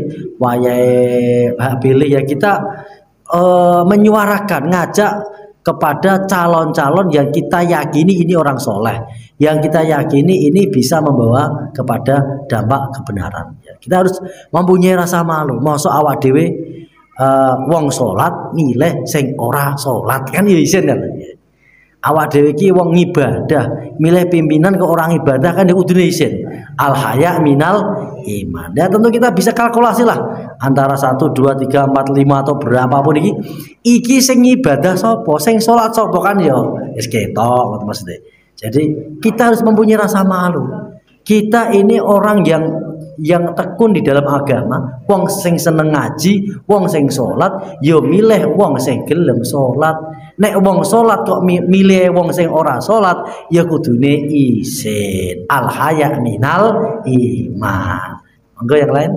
wayahe hak pilih ya kita e, menyuarakan, ngajak kepada calon-calon yang kita yakini ini orang soleh, yang kita yakini ini bisa membawa kepada dampak kebenaran. Ya, kita harus mempunyai rasa malu. Mosok awak dhewe uh, wong salat milih sing ora salat kan ya isin kan. Awak dhewe iki wong ibadah, milih pimpinan ke orang ibadah kan ya kudune isin. Al haya minal iman. Ya tentu kita bisa kalkulasi lah antara satu, dua, tiga, empat, lima atau berapapun iki. Iki sing ibadah sapa, sing salat sapa kan ya wis ketok maksudnya. Jadi kita harus mempunyai rasa malu. Kita ini orang yang yang tekun di dalam agama, wong sing seneng ngaji, wong sing salat, yo milih wong sing gelem salat. Nek wong salat kok milih wong sing ora salat, ya kudune isin. Al haya minal iman. Monggo yang lain.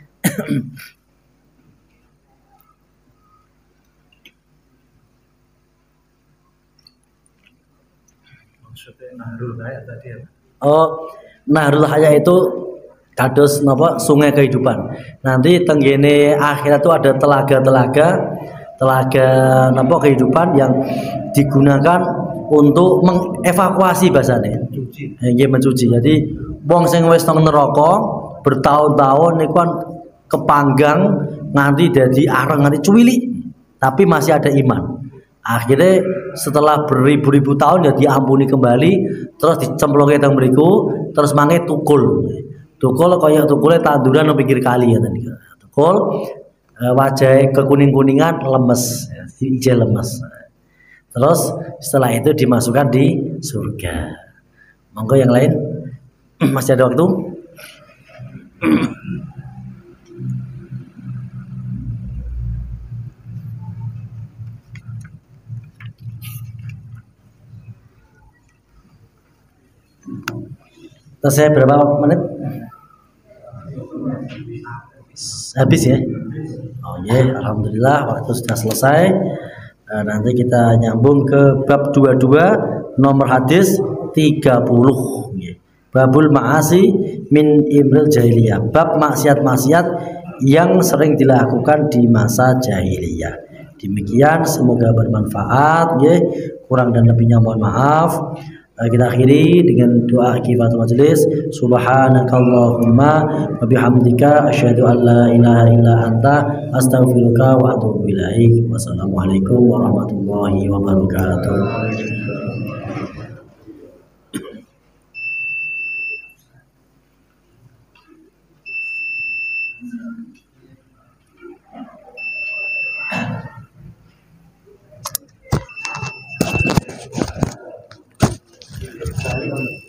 Nahrul Hayat tadi ya. Oh, Nahrul Hayat itu kados napa sungai kehidupan. Nanti tenggene akhirat itu ada telaga-telaga, telaga napa kehidupan yang digunakan untuk mengevakuasi bahasane. Nggih mencuci. Jadi wong sing wis nang neraka bertahun-tahun niku kan kepanggang nganti dadi areng nganti cuwilik, tapi masih ada iman. Akhirnya setelah beribu-ribu tahun ya diampuni kembali, terus dicemplungke teng mriku, terus mangke tukul. Tukul kaya tukule tanduran nang pinggir kali ya tadi. Tukul eh, wajah kekuning-kuningan lemes, hijau lemes. Terus setelah itu dimasukkan di surga. Monggo yang lain masih ada waktu? Selesai berapa menit? Habis ya? Oh ya, alhamdulillah waktu sudah selesai. Nah, nanti kita nyambung ke bab dua puluh dua nomor hadis tiga puluh. Babul ma'asi min imril jahiliyah. Bab maksiat-maksiat yang sering dilakukan di masa jahiliyah. Demikian, semoga bermanfaat ya. Kurang dan lebihnya mohon maaf. Kita akhiri dengan doa kifatul majelis. Subhanakallahumma wa bihamdika asyhadu an la ilaha illa anta astaghfiruka wa atubu ilaik. Wassalamualaikum warahmatullahi wabarakatuh. Thank you.